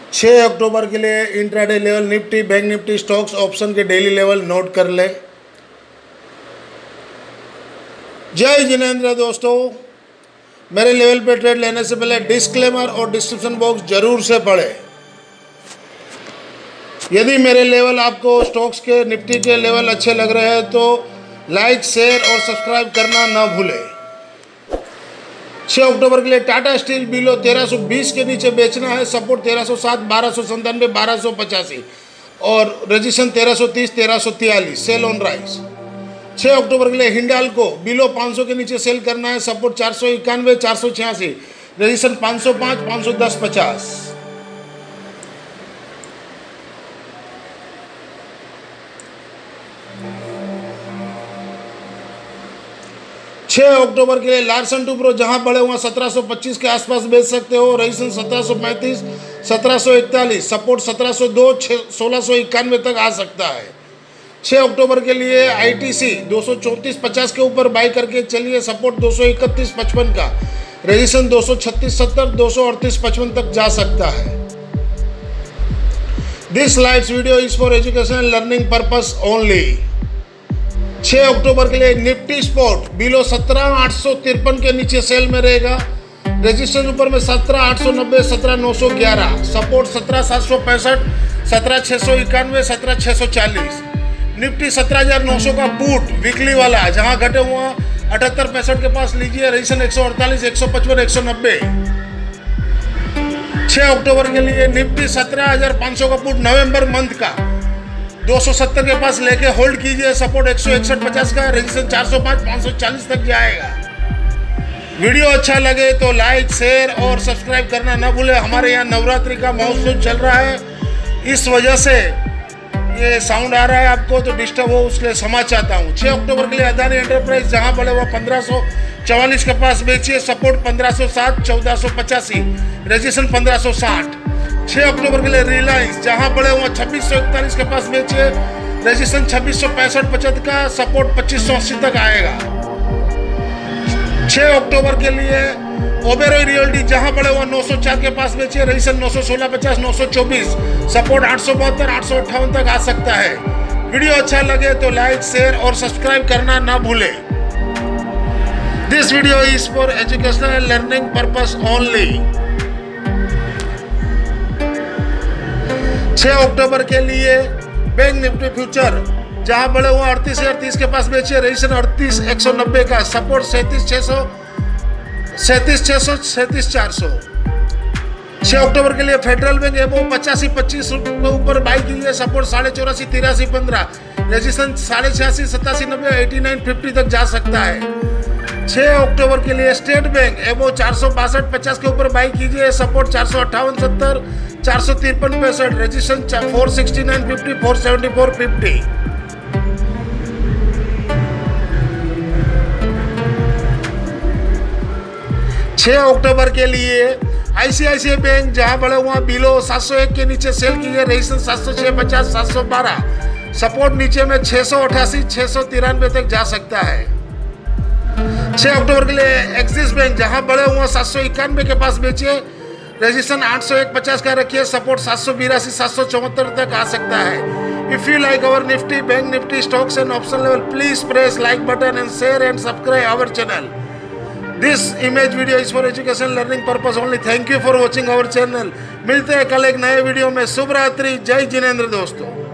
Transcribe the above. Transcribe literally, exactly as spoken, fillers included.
छह अक्टूबर के लिए intraday level Nifty bank Nifty stocks option के डेली लेवल नोट कर ले। जय जिनेंद्र दोस्तों, मेरे लेवल पे ट्रेड लेने से पहले डिस्क्लेमर और डिस्क्रिप्शन बॉक्स जरूर से पढ़े। यदि मेरे लेवल आपको स्टॉक्स के निफ्टी के लेवल अच्छे लग रहे हैं तो लाइक शेयर और सब्सक्राइब करना ना भूलें। छह अक्टूबर के लिए टाटा स्टील बिलो तेरह सौ बीस के नीचे बेचना है। सपोर्ट तेरह सौ सात, बारह सौ संतानवे, बारह सौ पचासी और रजिस्ट्रेशन तेरह सौ तीस, तेरह सौ तियालीस। Cell on rice. छह अक्टूबर के लिए हिंडाल को बिलो पाँच सौ के नीचे सेल करना है। सपोर्ट चार सौ इक्यानवे, चार सौ छियासी, रजिस्ट्रेशन पाँच सौ पाँच, पाँच सौ दस, पचास। छह अक्टूबर के लिए लार्सन टुब्रो जहां पड़े वहां सत्रह सौ पच्चीस के आसपास बेच सकते हो। रजिस्ट्रेशन सत्रह सौ पैंतीस, सत्रह सौ इकतालीस, सपोर्ट सत्रह सौ दो, सोलह सौ इक्यानवे तक आ सकता है। छह अक्टूबर के लिए आईटीसी दो सौ चौंतीस पचास के ऊपर बाई करके चलिए। सपोर्ट दो सौ इकतीस पचपन का, रजिस्ट्रेशन दो सौ छत्तीस सत्तर, दो सौ अड़तीस पचपन तक जा सकता है। This slides video is for education learning purpose only. छह अक्टूबर के लिए निफ्टी स्पॉट बिलो सत्रह आठ सौ तिरपन के नीचे सेल में रहेगा। रजिस्ट्रेशन ऊपर में सत्रह आठ सौ नब्बे, सत्रह नौ सौ ग्यारह, सपोर्ट सत्रह सात सौ पैंसठ, सत्रह छः सौ इक्यानवे, सत्रह छः सौ चालीस। निफ्टी सत्रह हजार नौ सौ का पुट वीकली वाला जहां घटे हुआ अठहत्तर पैंसठ के पास लीजिए। रजिस्ट्रेशन एक सौ अड़तालीस, एक सौ पचपन, एक सौ नब्बे। छह अक्टूबर के लिए निफ्टी सत्रह हजार पाँच सौ का पुट नवंबर मंथ का दो सौ सत्तर के पास लेके होल्ड कीजिए। सपोर्ट एक सौ इकसठ पचास का, रजिस्ट्रेशन चार सौ पाँच, पाँच सौ चालीस तक जाएगा। वीडियो अच्छा लगे तो लाइक शेयर और सब्सक्राइब करना ना भूले। हमारे यहाँ नवरात्रि का महोत्सव चल रहा है, इस वजह से ये साउंड आ रहा है आपको तो डिस्टर्ब हो, उसके लिए क्षमा चाहता हूँ। छह अक्टूबर के लिए अदानी एंटरप्राइज जहाँ पड़े हुआ पंद्रह सौ चवालीस के पास बेचिए। सपोर्ट पंद्रह सौ सात, चौदह सौ पचासी, रजिस्ट्रेशन पंद्रह सौ साठ। छह अक्टूबर के लिए रिलायंस जहां पड़े हुआ छब्बीस सौ इकतालीस के पास बेचिए। रजिस्ट्रेशन छब्बीस सौ पैंसठ पचहत्तर का, सपोर्ट पच्चीस सौ अस्सी तक आएगा। छह अक्टूबर के लिए ओबेरॉय रियल्टी जहां पड़े हुआ नौ सौ चार के पास बेचिए। रजिस्ट्रेशन नौ सौ सोलह पचास, नौ सौ चौबीस, सपोर्ट आठ सौ बहत्तर, आठ सौ अट्ठावन तक आ सकता है। वीडियो अच्छा लगे तो लाइक शेयर और सब्सक्राइब करना ना भूले। This video is for educational learning purpose only. छह अक्टूबर के लिए बैंक निफ्टी फ्यूचर जहां बड़े हुआ अड़तीस हजार तीस के पास बेचिए। रजिस्ट्रेशन अड़तीस एक सौ नब्बे का, सपोर्ट सैंतीस छः सौ, सैंतीस छः सौ, सैंतीस चार सौ। छह अक्टूबर के लिए फेडरल बैंक एबो पचासी पच्चीस के ऊपर बाई कीजिए। सपोर्ट साढ़े चौरासी, तिरासी पंद्रह, रजिस्ट्रेशन साढ़े छियासी, सतासी नब्बे, एटी नाइन फिफ्टी तक जा सकता है। छह अक्टूबर के लिए स्टेट बैंक एबो चार सौ बासठ पचास के ऊपर बाई कीजिए। सपोर्ट चार सौ अट्ठावन सत्तर, चार सौ तिरपन पैंसठ, registration four sixty nine fifty, four seventy four fifty. छह अक्टूबर के लिए आईसीआईसीआई बैंक जहां बड़े हुआ बिलो सात सौ एक के नीचे सेल कीजिए। रजिस्ट्रेशन सात सौ छः पचास, सात सौ बारह, सपोर्ट नीचे में छः सौ अठासी, छः सौ तिरानवे तक जा सकता है। छह अक्टूबर के लिए एक्सिस बैंक जहां बड़े हुआ सात सौ इक्यानवे के पास बेचिए। रजिस्ट्रेशन आठ सौ एक पचास का रखिए। सपोर्ट सात सौ बिरासी, सात सौ चौहत्तर तक आ सकता है। If you like our Nifty bank Nifty stocks and option level, please press like button and share and subscribe our channel. This image video is for education learning purpose only. Thank you for watching our channel. मिलते हैं कल एक नए video में। शुभ रात्रि। जय जिनेंद्र दोस्तों।